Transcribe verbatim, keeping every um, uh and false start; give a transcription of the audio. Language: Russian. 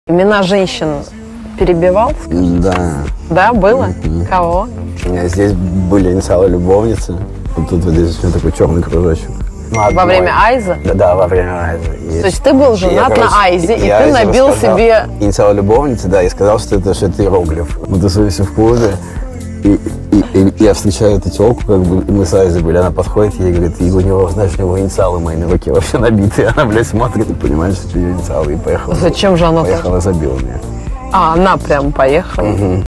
Имена женщин перебивал? Да. Да, было? Mm-hmm. Кого? У меня здесь были инициалы любовницы. Вот тут вот здесь у меня такой черный кружочек. Ну, Во время Айза? Да, да, во время Айза. И То есть ты был женат я, короче, на Айзе, и ты набил себе... Инициалы любовницы, да, и сказал, что это, что это иероглиф. Мы тусуемся в клубе, и, и, и я встречаю эту телку, как бы, и мы с Айзой были, она подходит, ей говорит, и у него, знаешь, у него инициалы мои на руке вообще набитые. Она, блядь, смотрит и понимает, что это ее инициалы, и поехала. Зачем же она Поехала, забила меня. А, она прям поехала? Угу.